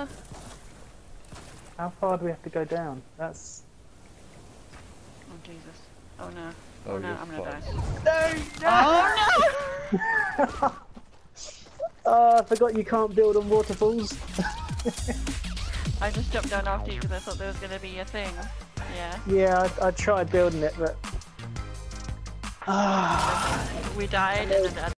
How far do we have to go down? That's... Oh Jesus. Oh no. Oh, no, you're I'm gonna die. fucked. Oh no! Oh, I forgot you can't build on waterfalls. I just jumped down after you because I thought there was gonna be a thing. Yeah. Yeah, I tried building it, but... We died and then